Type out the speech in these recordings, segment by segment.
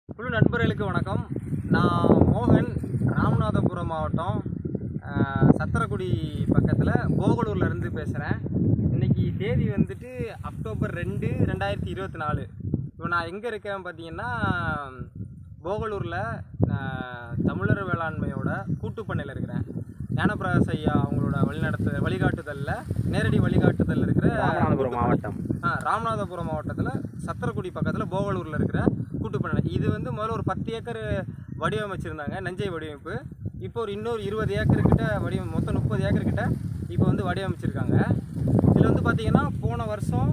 குழு நண்பர்களுக்கு வணக்கம். நான் மோகன், ராமநாதபுரம் மாவட்டம் சத்திரக்குடி பக்கத்தில் போகலூர்லேருந்து பேசுகிறேன். இன்றைக்கி தேதி வந்துட்டு அக்டோபர் 2, 2024. இப்போ நான் எங்கே இருக்கேன் பார்த்தீங்கன்னா, போகலூரில் தமிழர் வேளாண்மையோட கூட்டுப்பண்ணையில் இருக்கிறேன். ஞானப்பிரகாஷ் ஐயா அவங்களோட வழிகாட்டுதலில் நேரடி வழிகாட்டுதல் இருக்கிற ராமநாதபுரம் மாவட்டம் ராமநாதபுரம் மாவட்டத்தில் சத்திரக்குடி பக்கத்தில் போகலூரில் இருக்கிற கூட்டுப்பண்ணை. இது வந்து முதல்ல ஒரு 10 ஏக்கர் வடிவமைச்சிருந்தாங்க, நஞ்சை வடிவமைப்பு. இப்போ இன்னொரு 20 ஏக்கர் கிட்ட மொத்தம் 30 ஏக்கர் கிட்ட இப்போ வந்து வடிவமைச்சிருக்காங்க. இதில் வந்து பார்த்திங்கன்னா போன வருஷம்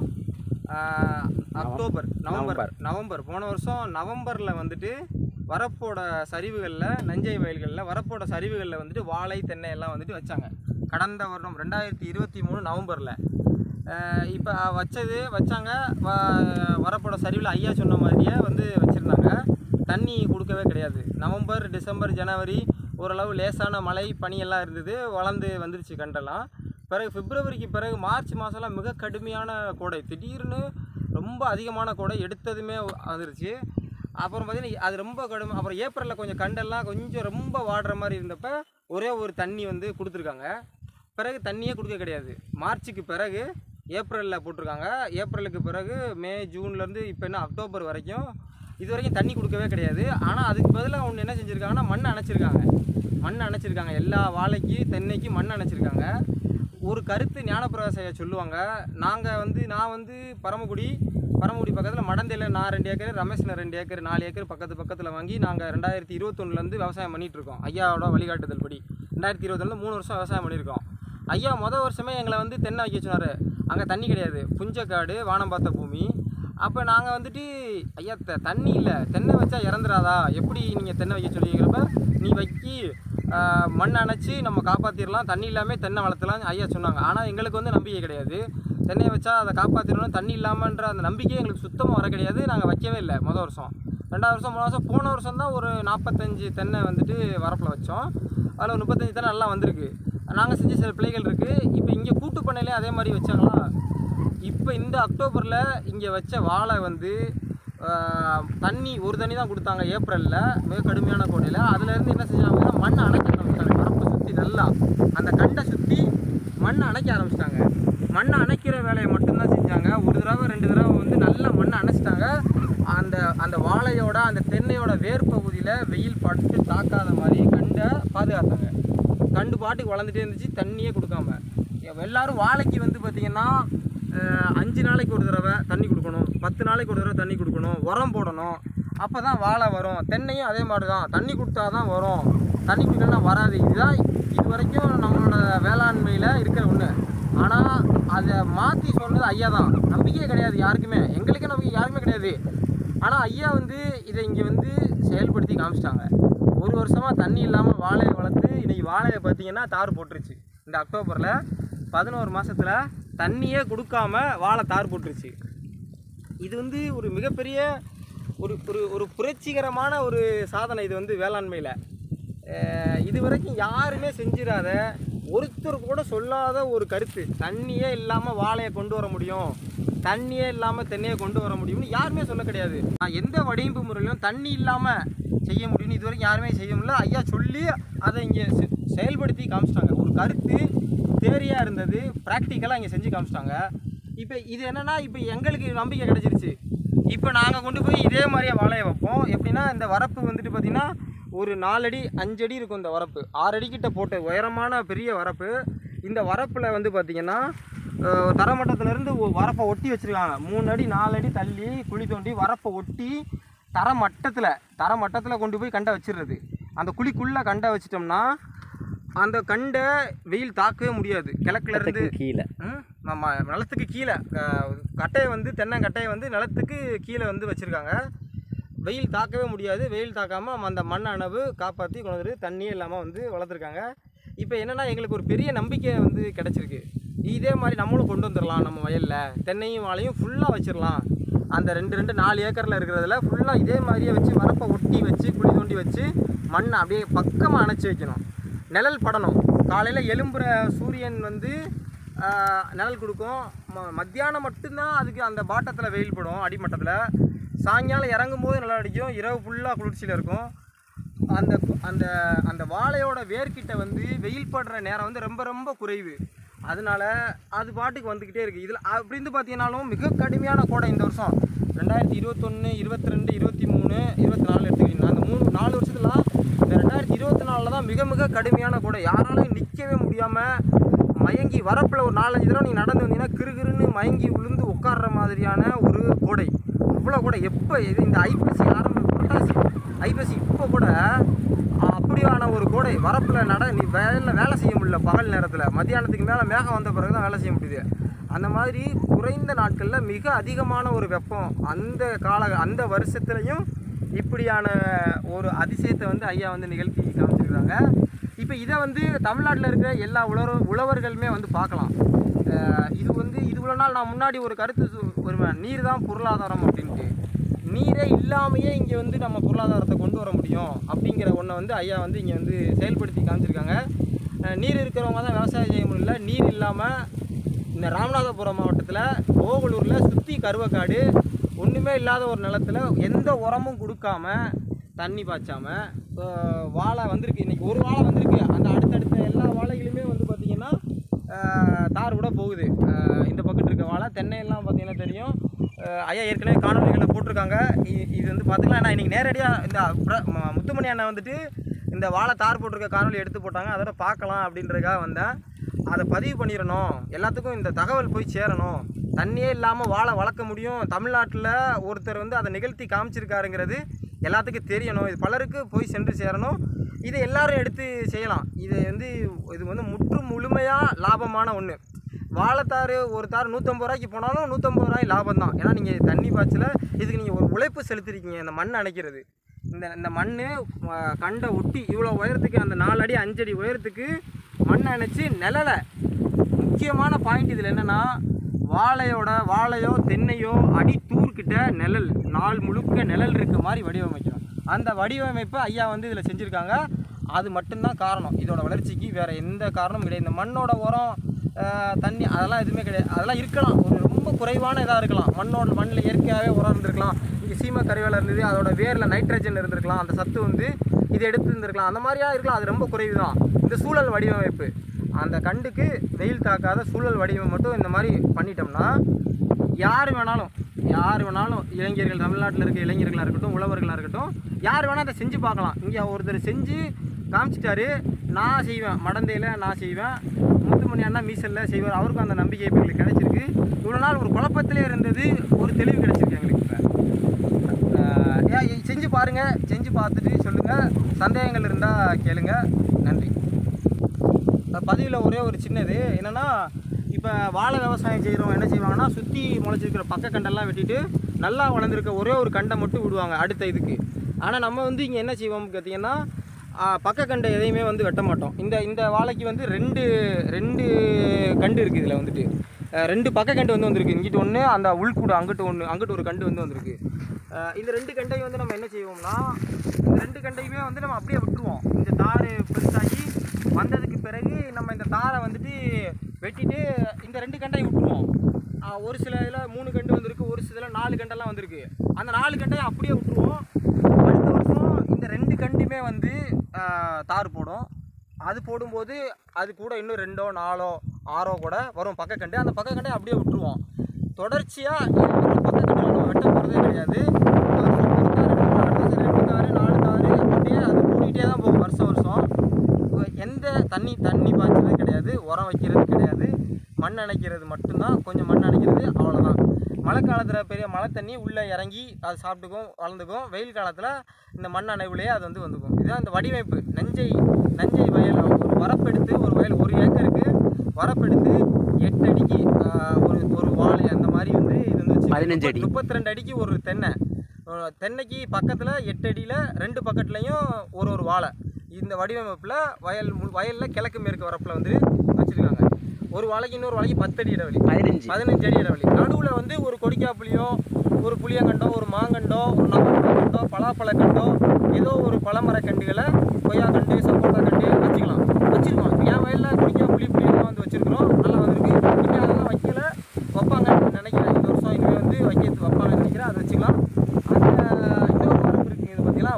நவம்பர் போன வருஷம் நவம்பரில் வந்துட்டு வரப்போட சரிவுகளில், நஞ்சை வயல்களில் வரப்போட சரிவுகளில் வந்துட்டு வாழை, தென்னை எல்லாம் வந்துட்டு வச்சாங்க. கடந்த வருடம் 2023 நவம்பரில் இப்போ வச்சாங்க. வரப்போட சரிவில் ஐயா சொன்ன மாதிரியே வந்து வச்சுருந்தாங்க. தண்ணி கொடுக்கவே கிடையாது. நவம்பர், டிசம்பர், ஜனவரி ஓரளவு லேசான மழை, பனியெல்லாம் இருந்தது, வளர்ந்து வந்துருச்சு கண்டெல்லாம். பிறகு பிப்ரவரிக்கு பிறகு மார்ச் மாதம்லாம் மிக கடுமையான கோடை, திடீர்னு ரொம்ப அதிகமான கோடை எடுத்ததுமே வந்துருச்சு. அப்புறம் பார்த்திங்கன்னா அது ரொம்ப கடுமை. அப்புறம் ஏப்ரலில் கொஞ்சம் கண்டெல்லாம் கொஞ்சம் ரொம்ப வாடுற மாதிரி இருந்தப்போ ஒரே ஒரு தண்ணி வந்து கொடுத்துருக்காங்க. பிறகு தண்ணியே கொடுக்க கிடையாது. மார்ச்சுக்கு பிறகு ஏப்ரலில் போட்டிருக்காங்க. ஏப்ரலுக்கு பிறகு மே, ஜூன்லேருந்து இப்போ என்ன அக்டோபர் வரைக்கும் இது வரைக்கும் தண்ணி கொடுக்கவே கிடையாது. ஆனால் அதுக்கு பதிலாக ஒன்று என்ன செஞ்சுருக்காங்கன்னா, மண் அணைச்சிருக்காங்க. எல்லா வாழைக்கு, தென்னைக்கு மண் அணைச்சிருக்காங்க. ஒரு கருத்து ஞானப்பிரகாசையை சொல்லுவாங்க. நான் வந்து பரமக்குடி பக்கத்தில் மடந்தையில் நான் 2 ஏக்கர், ரமேஷில் 2 ஏக்கர், 4 ஏக்கர் பக்கத்தில் வாங்கி நாங்கள் 2021 விவசாயம் பண்ணிகிட்ருக்கோம். ஐயாவோட வழிகாட்டுதல் படி 2021 3 வருஷம் விவசாயம் பண்ணியிருக்கோம். ஐயா மொதல் வருஷமே எங்களை வந்து தென்னை வைக்க சொன்னார். அங்கே தண்ணி கிடையாது, புஞ்சக்காடு, வானம் பார்த்த பூமி. அப்போ நாங்கள் வந்துட்டு ஐயா தண்ணி இல்லை, தென்னை வச்சா இறந்துடாதா, எப்படி நீங்கள் தென்னை வைக்க சொல்லிக்கிறப்ப நீ வைக்கி மண் அணைச்சி நம்ம காப்பாற்றிடலாம், தண்ணி இல்லாமல் தென்னை வளர்த்தலாம் ஐயா சொன்னாங்க. ஆனால் எங்களுக்கு வந்து நம்பிக்கை கிடையாது. தென்னையை வச்சா அதை காப்பாற்றிடணும், தண்ணி இல்லாமன்ற அந்த நம்பிக்கையே எங்களுக்கு சுத்தமாக வர கிடையாது. நாங்கள் வைக்கவே இல்லை மொதல் வருஷம். 2வது வருஷம், 3வது வருஷம், போன வருஷம் தான் ஒரு 45 தென்னை வந்துட்டு வரப்பில் வச்சோம். அதில் ஒரு 35 தென்னை நல்லா வந்திருக்கு. நாங்கள் செஞ்ச சில பிள்ளைகள் இருக்குது. இப்போ இங்கே கூட்டுப்பண்ணையிலே அதே மாதிரி வச்சாங்களா. இப்போ இந்த அக்டோபரில் இங்கே வச்ச வாழை வந்து தண்ணி தான் கொடுத்தாங்க ஏப்ரலில், மிக கடுமையான கோடையில். அதுலேருந்து என்ன செஞ்சாங்கன்னா, மண் அணைக்க ஆரம்பிச்சிட்டாங்க. வரப்பை சுற்றி நல்லா அந்த கண்டை சுற்றி மண் அணைக்க ஆரம்பிச்சிட்டாங்க. மண்ணை அணைக்கிற வேலையை மட்டும்தான் செஞ்சாங்க. ஒரு தடவை 2 தடவை வந்து நல்லா மண்ணை அணைச்சிட்டாங்க. அந்த வாழையோட, அந்த தென்னையோட வேர் பகுதியில் வெயில் பட்டு தாக்காத மாதிரி கண்டை பாதுகாத்தாங்க. கண்டு பாட்டுக்கு வளர்ந்துட்டே இருந்துச்சு, தண்ணியே கொடுக்காம. எல்லோரும் வாழைக்கு வந்து பார்த்திங்கன்னா 5 நாளைக்கு ஒரு தடவை தண்ணி கொடுக்கணும், 10 நாளைக்கு ஒரு தடவை தண்ணி கொடுக்கணும், உரம் போடணும். அப்போ தான் வாழை வரும். தென்னையும் அதே மாதிரி தான், தண்ணி கொடுத்தா தான் வரும், தண்ணி கொடுக்கலன்னா வராது. இதுதான் இது வரைக்கும் நம்மளோட வேளாண்மையில் இருக்கிற ஒன்று. ஆனால் அதை மாற்றி சொன்னது ஐயா தான். நம்பிக்கையே கிடையாது யாருக்குமே, எங்களுக்கே நம்பிக்கை யாருக்குமே கிடையாது. ஆனால் ஐயா வந்து இதை இங்கே வந்து செயல்படுத்தி காமிச்சிட்டாங்க. ஒரு வருஷமாக தண்ணி இல்லாமல் வாழையை வளர்த்து இன்றைக்கி வாழையை பார்த்திங்கன்னா தார் போட்டுருச்சு. இந்த அக்டோபரில் 11 மாதத்தில் தண்ணியே கொடுக்காம வாழை தார் போட்டுருச்சு. இது வந்து ஒரு மிகப்பெரிய ஒரு புரட்சிகரமான ஒரு சாதனை. இது வந்து வேளாண்மையில் இது வரைக்கும் யாருமே செஞ்சிடாத, ஒருத்தர் கூட சொல்லாத ஒரு கருத்து. தண்ணியே இல்லாமல் வாழையை கொண்டு வர முடியும், தண்ணியே இல்லாமல் தென்னையை கொண்டு வர முடியும்னு யாருமே சொல்ல கிடையாது. எந்த வடிவமைப்பு முறையிலும் தண்ணி இல்லாமல் செய்ய முடியும்னு இது வரைக்கும் யாருமே செய்ய முடியல. ஐயா சொல்லி அதை இங்கே செயல்படுத்தி காமிச்சிட்டாங்க. ஒரு கருத்து தேரியாக இருந்தது, ப்ராக்டிக்கலாக இங்கே செஞ்சு காமிச்சிட்டாங்க. இப்போ இது என்னென்னா, இப்போ எங்களுக்கு நம்பிக்கை கிடச்சிருச்சு. இப்போ நாங்கள் கொண்டு போய் இதே மாதிரியே வாழையை வைப்போம். எப்படின்னா, இந்த வரப்பு வந்துட்டு பார்த்திங்கன்னா ஒரு 4 அடி 5 அடி இருக்கும். இந்த வரப்பு 6 அடிக்கிட்ட போட்ட உயரமான பெரிய வரப்பு. இந்த வரப்பில் வந்து பார்த்திங்கன்னா தரமட்டத்திலேருந்து வரப்பை ஒட்டி வச்சுருக்காங்க. 3 அடி 4 அடி தள்ளி குழி தோண்டி வரப்பை ஒட்டி தரமட்டத்தில் கொண்டு போய் கண்டை வச்சிடுறது. அந்த குழிக்குள்ளே கண்டை வச்சிட்டோம்னா அந்த கண்டை வெயில் தாக்கவே முடியாது. கிழக்குலேருந்து கீழே நிலத்துக்கு கீழே கட்டையை வந்து தென்னங்கட்டையை வந்து நிலத்துக்கு கீழே வந்து வச்சுருக்காங்க. வெயில் தாக்கவே முடியாது. வெயில் தாக்காமல் அந்த மண் அணவு காப்பாற்றி கொண்டு வந்து தண்ணியே இல்லாமல் வந்து வளர்த்துருக்காங்க. இப்போ என்னென்னா, எங்களுக்கு ஒரு பெரிய நம்பிக்கை வந்து கிடச்சிருக்கு. இதே மாதிரி நம்மளும் கொண்டு வந்துடலாம். நம்ம வயலில் தென்னையும் வாழையும் ஃபுல்லாக வச்சிடலாம். அந்த 4 ஏக்கரில் இருக்கிறதுல ஃபுல்லாக இதே மாதிரியே வச்சு வரப்பை ஒட்டி வச்சு குழி தோண்டி வச்சு மண்ணை அப்படியே பக்கமாக அணைச்சி வைக்கணும். நிழல் படணும். காலையில் எழும்புற சூரியன் வந்து நிழல் கொடுக்கும். மத்தியானம் மட்டும்தான் அதுக்கு அந்த பாட்டத்தில் வெயில் படும், அடிமட்டத்தில். சாயங்காலம் இறங்கும் போது நல்லா அடிக்கும், இரவு ஃபுல்லாக குளிர்ச்சியில் இருக்கும். அந்த அந்த அந்த வாழையோட வேர்க்கிட்ட வந்து வெயில் படுற நேரம் வந்து ரொம்ப ரொம்ப குறைவு. அதனால அது பாட்டுக்கு வந்துக்கிட்டே இருக்குது. இதில் அப்படின்னு பார்த்தீங்கன்னாலும் மிக கடுமையான கோடை இந்த வருஷம் 2021, 22, 23, 24 எடுத்துக்கிட்டிங்கன்னா அந்த 4 வருஷத்துலாம் இந்த 2024 தான் மிக மிக கடுமையான கோடை. யாராலையும் நிற்கவே முடியாமல் மயங்கி வரப்பில் ஒரு 4-5 தடவை நீங்கள் நடந்து வந்தீங்கன்னா கிருகிருன்னு மயங்கி விழுந்து உட்கார்ற மாதிரியான ஒரு கோடை. அவ்வளோ கூட எப்போ இது இந்த ஐப்பசி புரட்டாசி ஐப்பசி இப்போ கூட அப்படியான ஒரு கோடை. வரப்பில் நீ வேலை செய்ய முடியல. பகல் நேரத்தில் மத்தியானத்துக்கு மேலே மேகம் வந்த பிறகு தான் வேலை செய்ய முடியுது. அந்த மாதிரி குறைந்த நாட்களில் மிக அதிகமான ஒரு வெப்பம் அந்த வருஷத்துலையும் இப்படியான ஒரு அதிசயத்தை வந்து ஐயா வந்து நிகழ்த்தி காமிச்சிருக்காங்க. இப்போ இதை வந்து தமிழ்நாட்டில் இருக்கிற எல்லா உழவர்களுமே வந்து பார்க்கலாம். இது இவ்வளோ நாள் நான் முன்னாடி ஒரு கருத்து வருவேன், நீர் தான் பொருளாதாரம் அப்படின்ட்டு. நீரே இல்லாமையே இங்கே வந்து நம்ம பொருளாதாரத்தை கொண்டு வர முடியும் அப்படிங்கிற ஒன்றை வந்து ஐயா வந்து இங்கே வந்து செயல்படுத்தி காமிச்சிருக்காங்க. நீர் இருக்கிறவங்க தான் விவசாயம் செய்ய முடியல. நீர் இல்லாமல் இந்த ராமநாதபுரம் மாவட்டத்தில் ஓகலூரில் சுற்றி கருவக்காடு ஒன்றுமே இல்லாத ஒரு நிலத்தில் எந்த உரமும் கொடுக்காம தண்ணி பாய்ச்சாமல் வாழை வந்திருக்கு. இன்றைக்கி ஒரு வாழை வந்திருக்கு. அந்த அடுத்தடுத்த எல்லா வாழைகளுமே வந்து பார்த்திங்கன்னா தார் கூட போகுது. இந்த பக்கத்து இருக்க வாழை தென்னையெல்லாம் பார்த்திங்கன்னா தெரியும். ஐயா ஏற்கனவே காணொலிகளை போட்டிருக்காங்க. இது வந்து பார்த்துக்கலாம். ஏன்னா இன்றைக்கி நேரடியாக இந்த முத்துமணி அண்ணன் வந்துட்டு இந்த வாழை தார் போட்டிருக்க காணொலி எடுத்து போட்டாங்க. அதோட பார்க்கலாம் அப்படின்றதுக்காக வந்தேன். அதை பதிவு பண்ணிடணும், எல்லாத்துக்கும் இந்த தகவல் போய் சேரணும். தண்ணியே இல்லாமல் வாழை வளர்க்க முடியும், தமிழ்நாட்டில் ஒருத்தர் வந்து அதை நிகழ்த்தி காமிச்சிருக்காருங்கிறது எல்லாத்துக்கும் தெரியணும். இது பலருக்கு போய் சென்று சேரணும். இதை எல்லாரும் எடுத்து செய்யலாம். இது வந்து முழுமையாக லாபமான ஒன்று. வாழைத்தார் ஒரு தார் 150 ரூபாய்க்கு போனாலும் 150 ரூபாய் லாபம் தான். ஏன்னா நீங்கள் தண்ணி பாய்ச்சல இதுக்கு நீங்கள் ஒரு உழைப்பு செலுத்திருக்கீங்க. இந்த மண் அணைக்கிறது, இந்த மண் கண்டை ஒட்டி இவ்வளோ உயரத்துக்கு, அந்த 4 அடி 5 அடி உயரத்துக்கு மண் அணைச்சி நிழலை. முக்கியமான பாயிண்ட் இதில் என்னென்னா, வாழையோ தென்னையோ அடி தூர்கிட்ட நிழல், நாள் முழுக்க நிழல் இருக்க மாதிரி வடிவமைக்கணும். அந்த வடிவமைப்பை ஐயா வந்து இதில் செஞ்சுருக்காங்க. அது மட்டும்தான் காரணம் இதோட வளர்ச்சிக்கு, வேறு எந்த காரணமும் கிடையாது. இந்த மண்ணோட உரம் தண்ணி அதெல்லாம் எதுவுமே கிடையாது. அதெல்லாம் இருக்கலாம், ஒரு ரொம்ப குறைவான இதாக இருக்கலாம். மண்ணில் இயற்கையாகவே உரம் இருந்திருக்கலாம். இங்கே சீமை கறிவேலை இருந்தது, அதோட வேரில் நைட்ரஜன் இருந்திருக்கலாம், அந்த சத்து வந்து இது எடுத்து இருந்திருக்கலாம். அந்த மாதிரியாக இருக்கலாம். அது ரொம்ப குறைவு தான். இந்த சூழல் வடிவமைப்பு, அந்த கண்டுக்கு வெயில் தாக்காத சூழல் வடிவம் மட்டும் இந்த மாதிரி பண்ணிட்டோம்னா யார் வேணாலும் இளைஞர்கள், தமிழ்நாட்டில் இருக்க இளைஞர்களாக இருக்கட்டும், உழவர்களாக இருக்கட்டும், யார் வேணால் அதை செஞ்சு பார்க்கலாம். இங்கே ஒருத்தர் செஞ்சு காமிச்சிட்டாரு, நான் செய்வேன், மடந்தையில் நான் செய்வேன், முத்துமணி அண்ணா மீசலில் செய்வார். அவருக்கும் அந்த நம்பிக்கை இப்போ எங்களுக்கு கிடச்சிருக்கு. இவ்வளோ நாள் ஒரு குழப்பத்திலே இருந்தது, ஒரு தெளிவு கிடச்சிருக்கு எங்களுக்கு. இப்போ செஞ்சு பாருங்கள், செஞ்சு பார்த்துட்டு சொல்லுங்கள். சந்தேகங்கள் இருந்தால் கேளுங்க. நன்றி. பதிவில் ஒரே ஒரு சின்னது என்னென்னா, இப்போ வாழை விவசாயம் செய்கிறவங்க என்ன செய்வாங்கன்னா, சுற்றி முளைச்சிருக்கிற பக்க கண்டெல்லாம் வெட்டிட்டு நல்லா வளர்ந்துருக்க ஒரே ஒரு கண்டை மட்டும் விடுவாங்க அடுத்த இதுக்கு. ஆனால் நம்ம வந்து இங்கே என்ன செய்வோம்னு பார்த்தீங்கன்னா, பக்க கண்டை எதையுமே வந்து வெட்ட மாட்டோம். இந்த வாழைக்கு வந்து ரெண்டு கண்டு இருக்குது. இதில் வந்துட்டு 2 பக்க கண்டு வந்திருக்கு. இங்கிட்டு ஒன்று, அந்த உள்கூடு அங்கிட்டு ஒரு கண்டு வந்திருக்கு. இந்த 2 கண்டையும் வந்து நம்ம என்ன செய்வோம்னா, இந்த 2 கண்டையுமே வந்து நம்ம அப்படியே விட்டுருவோம். இந்த தார் பெருசாகி வந்ததுக்கு பிறகு நம்ம இந்த தாரை வந்துட்டு வெட்டிட்டு இந்த 2 கண்டையும் விட்டுருவோம். ஒரு சில இதில் 3 கண்டு வந்திருக்கு, ஒரு சில 4 கண்டெல்லாம் வந்திருக்கு. அந்த 4 கண்டையும் அப்படியே விட்டுருவோம். அடுத்த வருஷம் இந்த 2 கண்டுமே வந்து தார் போடும். அது போடும்போது அது கூட இன்னும் 2ஓ 4ஓ 6ஓ கூட வரும் பக்க கண்டு. அந்த பக்க கண்டை அப்படியே விட்டுருவோம். தொடர்ச்சியாக பக்க கண்டு நம்ம வெட்ட போகிறதே கிடையாது. 2 தார் 4 தார் அப்படியே அது கூட்டிகிட்டே தான் போகும் வருஷம். எந்த தண்ணி பாய்ச்சது கிடையாது, உரம் வைக்கிறது கிடையாது, மண் அணைக்கிறது மட்டும்தான். கொஞ்சம் மண் அணைக்கிறது, அவ்வளோதான். மழை காலத்தில் பெரிய மழை தண்ணி உள்ளே இறங்கி அது சாப்பிட்டுக்கும், வளர்ந்துக்கும். வெயில் காலத்தில் இந்த மண் அணைவுலேயே அது வந்துக்கும். இதுதான் இந்த வடிவமைப்பு. நஞ்சை வயல் ஒரு வரப்பெடுத்து, ஒரு வயல் 1 ஏக்கருக்கு வரப்பெடுத்து 8 அடிக்கு ஒரு வாழை, அந்த மாதிரி வந்து இது வந்து 15 அடி 32 அடிக்கு ஒரு தென்னைக்கு பக்கத்தில் 8 அடியில் 2 பக்கத்துலையும் ஒரு வாழை. இந்த வடிவமைப்பில் வயலில் கிழக்கு மேற்கு வரப்பில் வந்து வச்சுருக்காங்க. ஒரு வாழைக்கு இன்னொரு வாழைக்கு 10 அடி இடைவெளி, 15 அடி இடைவெளி. நடுவில் வந்து ஒரு கொடிக்காப்புளியோ, ஒரு புளியங்கண்டோ, ஒரு மாங்கண்டோ, ஒரு நவக்கண்டோ, பலாப்பழக்கண்டோ, ஏதோ ஒரு பழமரக்கண்டுகளை, கொய்யாக்கண்டு, சப்போட்டா கண்டு வச்சுருக்கோம். என் வயலில் புளியெல்லாம் வந்து வச்சுருக்கிறோம். நல்லா வந்துருக்கு. இங்கே அதெல்லாம் வைக்கல, வைப்பாங்கன்னு நினைக்கிறேன். இந்த வருஷம் இனிமேல் வந்து வைப்பாங்கன்னு நினைக்கிறேன். அதை வச்சுக்கலாம்.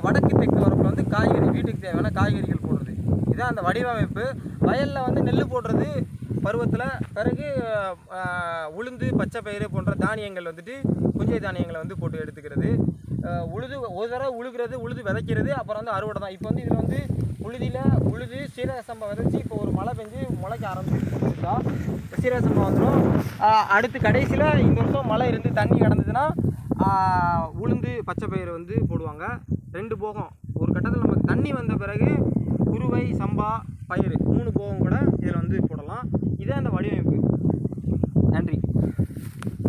வடக்கு தெற்கு வரப்பில் வந்து காய்கறி, வீட்டுக்கு தேவையான காய்கறிகள் போடுறது. இதுதான் அந்த வடிவமைப்பு. வயலில் வந்து நெல் போடுறது பருவத்தில், பிறகு உளுந்து, பச்சை பயிறு போன்ற தானியங்கள் வந்துட்டு புஞ்சை தானியங்களை வந்து போட்டு எடுத்துக்கிறது. உழுது ஒரு தடவை உழுகிறது, உழுது விதைக்கிறது, அப்புறம் வந்து அறுவடை தான். இப்போ வந்து இதில் வந்து உழுது சீரக சம்பா விதைச்சி இப்போ ஒரு மழை பெஞ்சு முளைக்க ஆரம்பிச்சுட்டா சீரக சம்பா வந்துடும். அடுத்து கடைசியில் இந்த வருஷம் மழை இருந்து தண்ணி கிடந்ததுன்னா உளுந்து, பச்சை பயிறு வந்து போடுவாங்க. 2 போகம் ஒரு கட்டத்தில் நமக்கு தண்ணி வந்த பிறகு குருவை, சம்பா, பயிறு 3 போகம் கூட இதில் வந்து போடலாம். இதே அந்த வடிவமைப்பு. நன்றி.